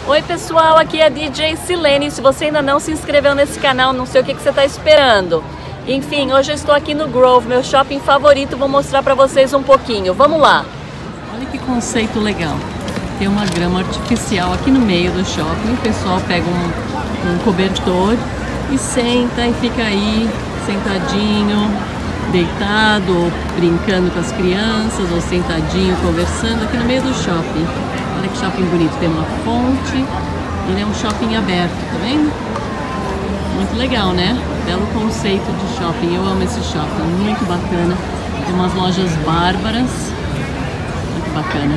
Oi pessoal, aqui é a DJ Silene. Se você ainda não se inscreveu nesse canal, não sei o que você está esperando. Enfim, hoje eu estou aqui no Grove, meu shopping favorito. Vou mostrar para vocês um pouquinho. Vamos lá. Olha que conceito legal. Tem uma grama artificial aqui no meio do shopping. O pessoal pega um cobertor e senta e fica aí sentadinho, deitado, ou brincando com as crianças, ou sentadinho, conversando aqui no meio do shopping. Olha que shopping bonito, tem uma fonte, ele é um shopping aberto, tá vendo? Muito legal, né? Belo conceito de shopping, eu amo esse shopping, muito bacana. Tem umas lojas bárbaras, muito bacana.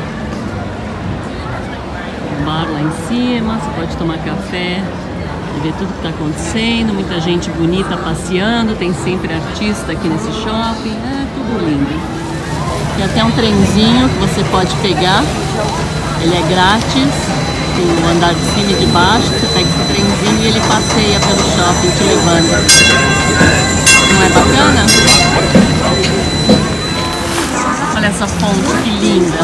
Um bar lá em cima, você pode tomar café e ver tudo que está acontecendo, muita gente bonita passeando, tem sempre artista aqui nesse shopping, é tudo lindo. Tem até um trenzinho que você pode pegar. Ele é grátis, tem um andar de cima e de baixo, você pega esse trenzinho e ele passeia pelo shopping te levando. Não é bacana? Olha essa fonte, que linda!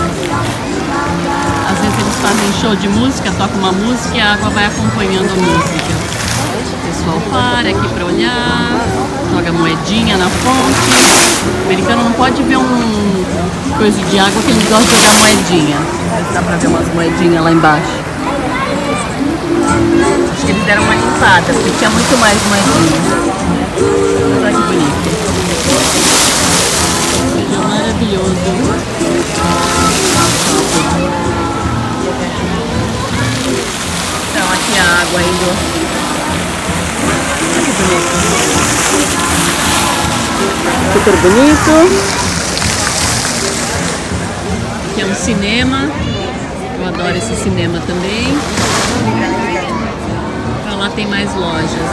Às vezes eles fazem show de música, tocam uma música e a água vai acompanhando a música. O pessoal para aqui para olhar, joga moedinha na fonte. O americano não pode ver coisa de água que eles gostam de jogar moedinha. Dá pra ver umas moedinhas lá embaixo. Acho que eles deram uma limpada, porque tinha muito mais moedinha. Olha que bonito. Seja maravilhoso. Então aqui a água indo. Olha que bonito. Super bonito. Aqui é um cinema, eu adoro esse cinema também. Pra lá tem mais lojas.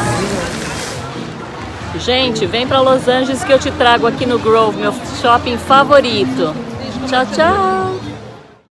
Gente, vem pra Los Angeles que eu te trago aqui no Grove, meu shopping favorito. Tchau, tchau!